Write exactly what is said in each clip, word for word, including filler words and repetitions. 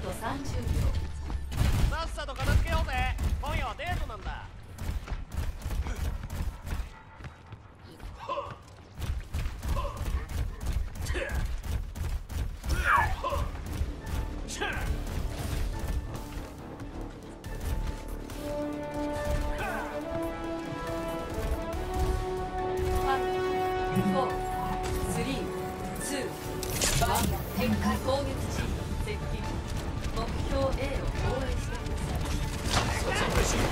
とさんじゅうびょう。 さっさと片付けようぜ。今夜はデートなんだ。 展開攻撃時接近目標 A を防衛してください。そっちにし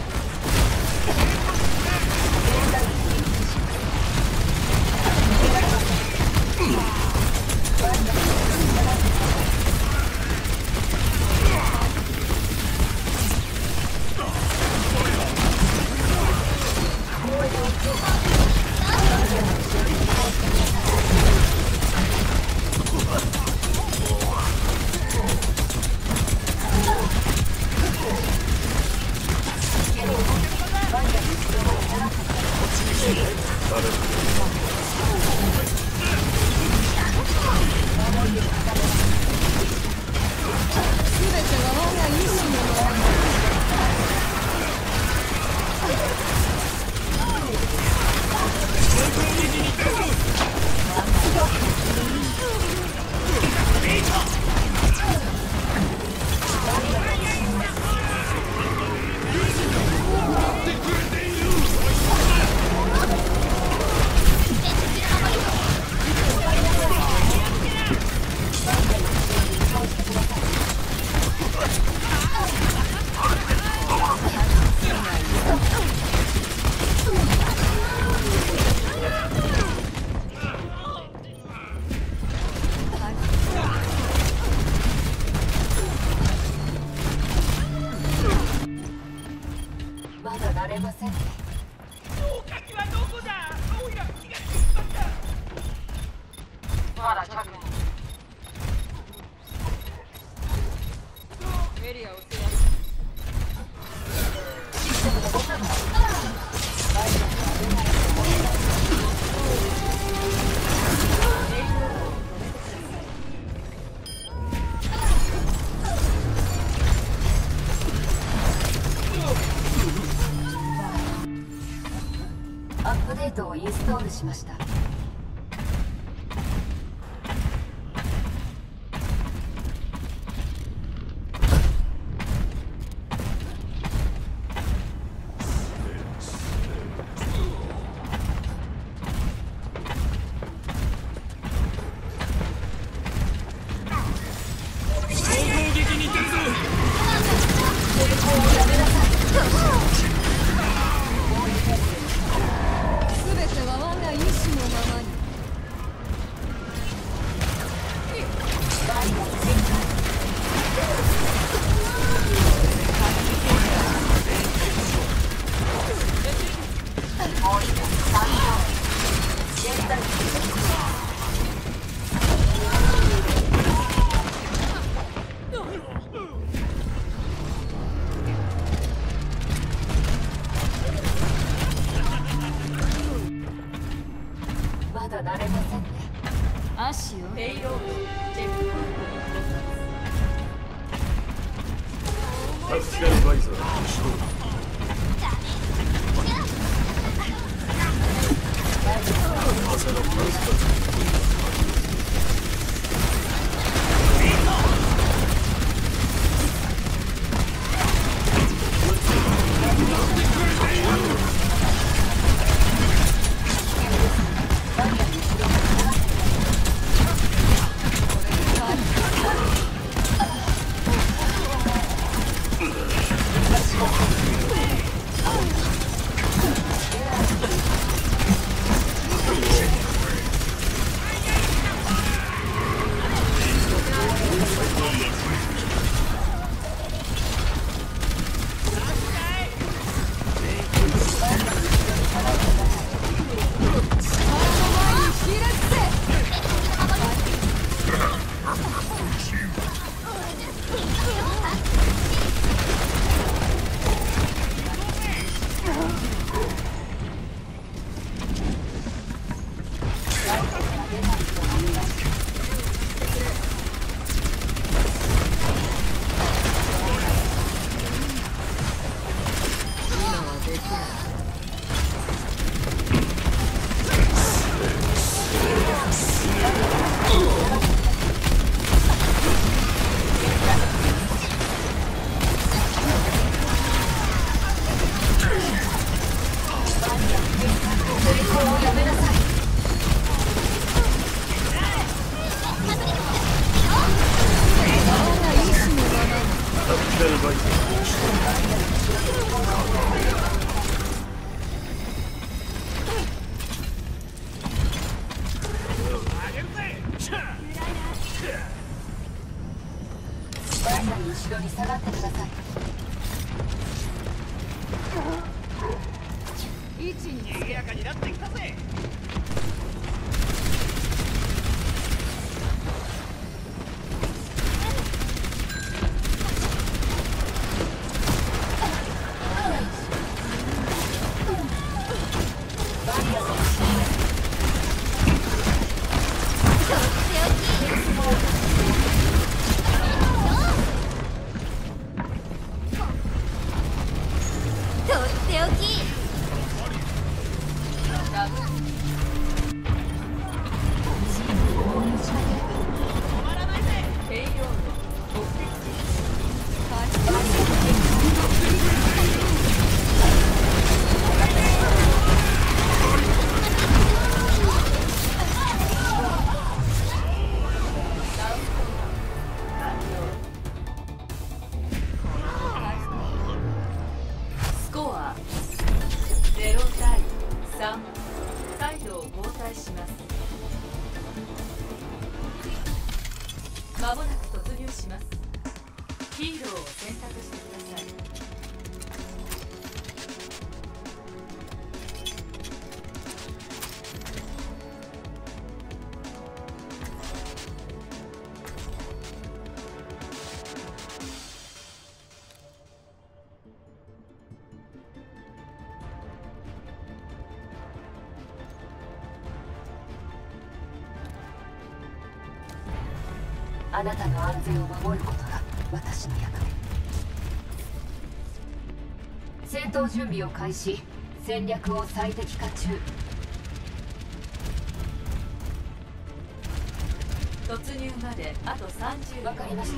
アップデートをインストールしました。まだ慣れませんね。足をペイロードチェック。タクティカルバイザー始動。朝のパンスだ。 バイナの後ろに下がってください。位置に賑やかになってきたぜ。 まもなく突入します。ヒーローを選択してください。あなたの安全を守ることが私の役目。戦闘準備を開始。戦略を最適化中。突入まであとさんじゅう。わかりました。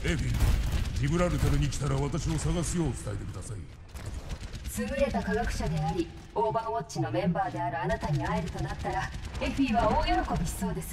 エフィ、ジブラルタルに来たら私を探すよう伝えてください。 優れた科学者であり、オーバーウォッチのメンバーであるあなたに会えるとなったら、エフィは大喜びしそうです。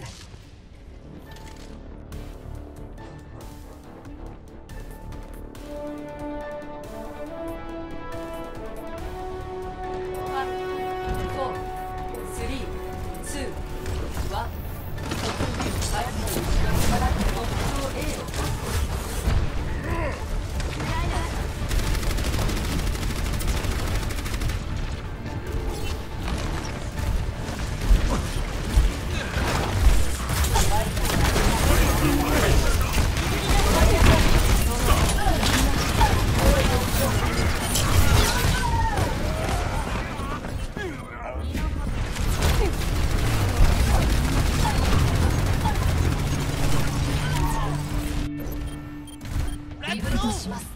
します。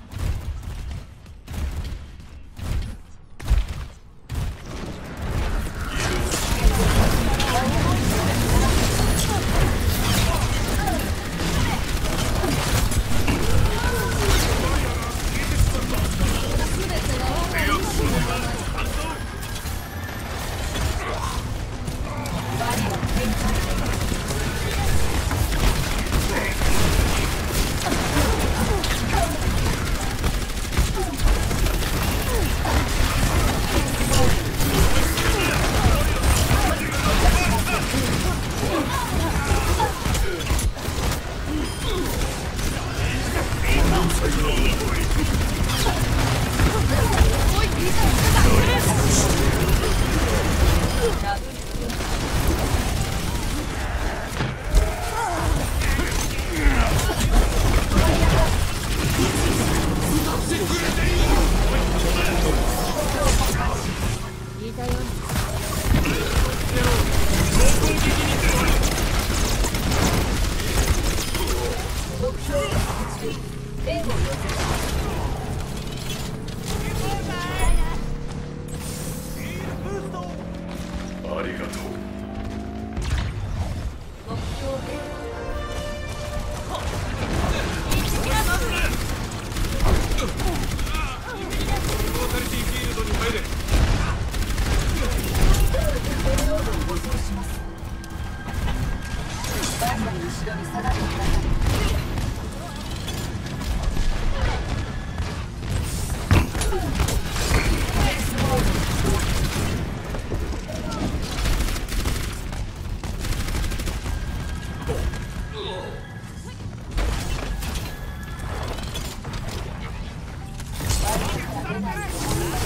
れないと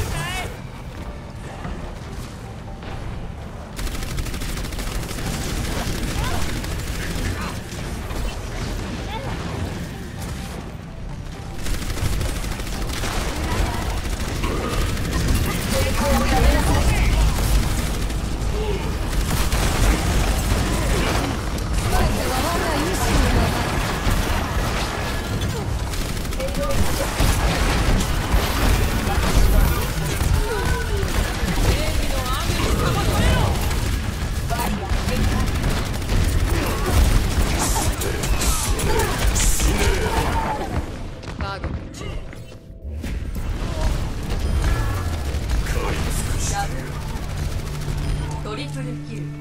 トリプルキル。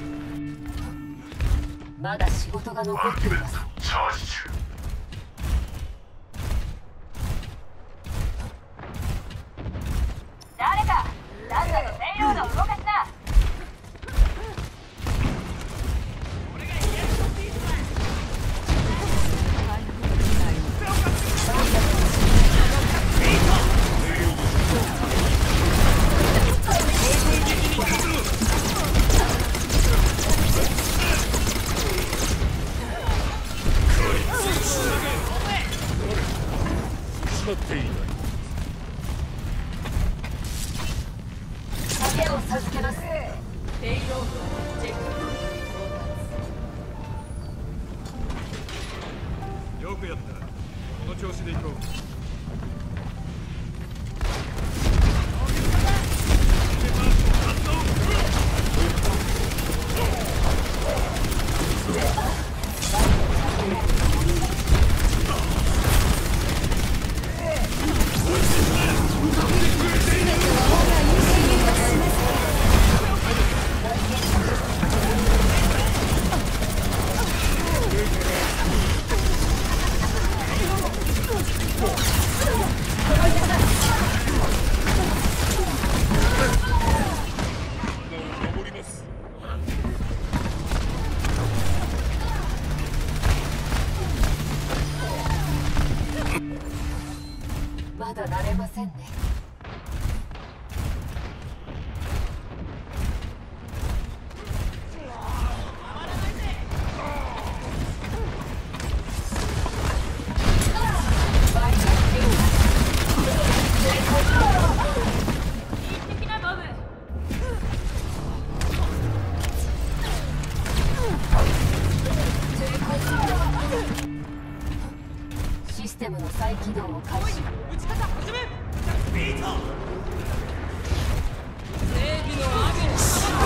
まだ仕事が残っています。 チャージ中。 誰かランナーの専用度を動かすな。影を授けます。ペイロードチェックポイントに到達。 よくやった。この調子でいこう。 まだ慣れませんね。システムの再起動を開始。 打ち方始め。ビート。正義の雨に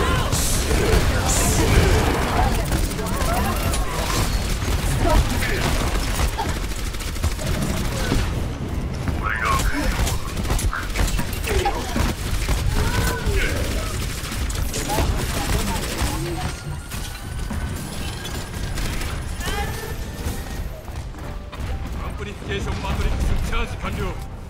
アンプリフィケーションマトリックスチャージ完了。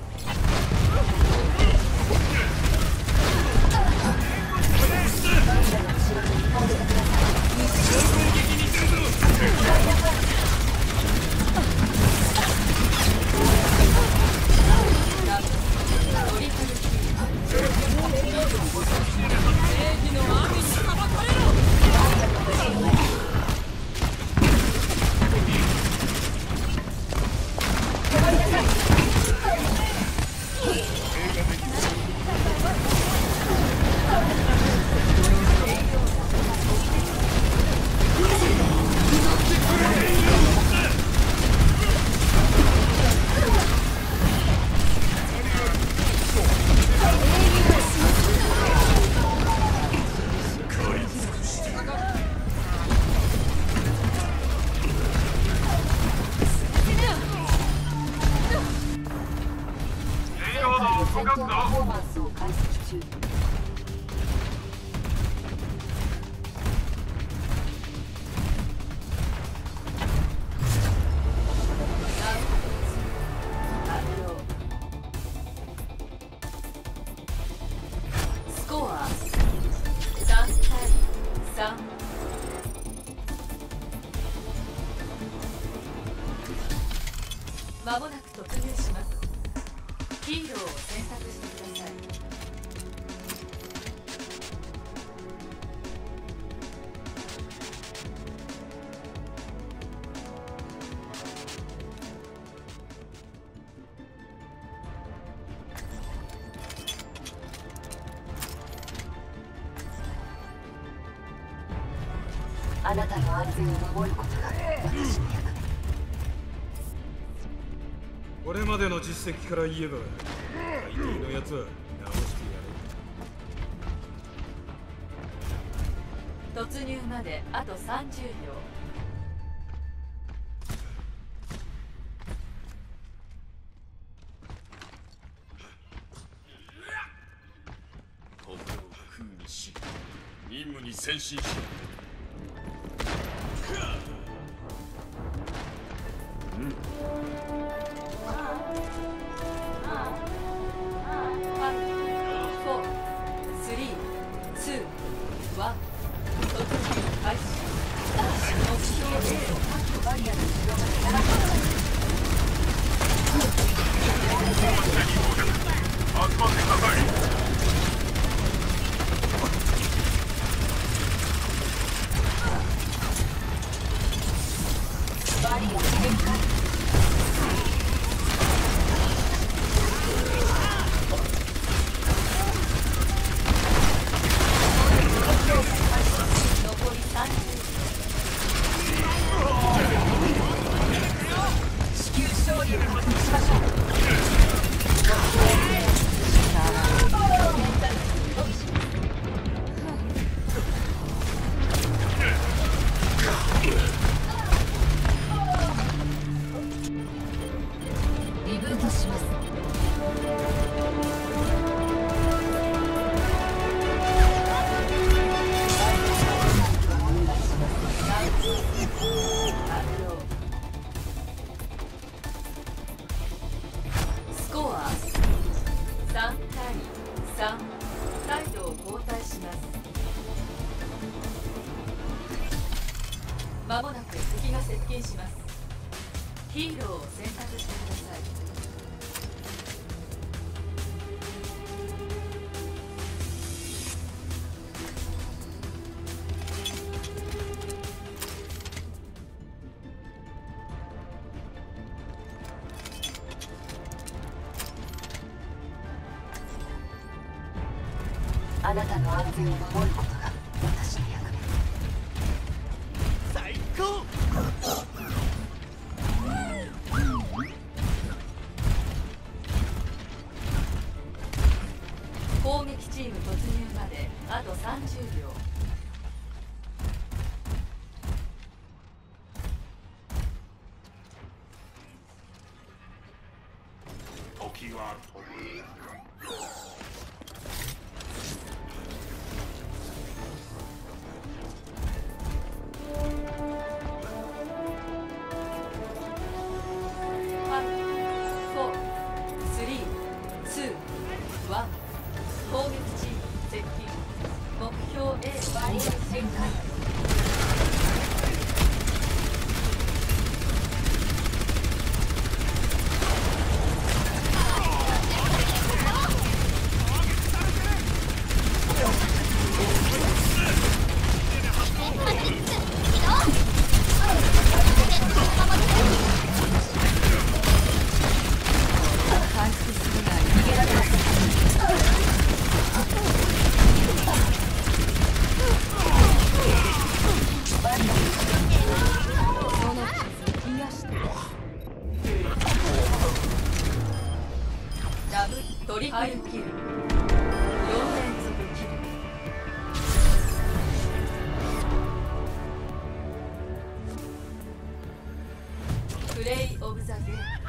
戦闘パフォーマンスを解析中。スコアさん対さん。間もなく突入します。 ヒーローを選択してください。 あなたの安全を守ることが私の役目。 これまでの実績から言えば大抵のやつは直してや突入まであとさんじゅうびょう。 友を空にし任務に専心しリブートします。 スコアさんたいさん。サイドを交代します。まもなく敵が接近します。ヒーローを選択してください。 あなたの安全を守ることが私の役目。 最高。 攻撃チーム突入まであとさんじゅうびょう。 時は飛ぶ攻撃チーム接近。目標 A バリア展開。回復するなら逃げられません。ダブルトリプルキル。よんれんぞくキル。プレイオブザゲーム。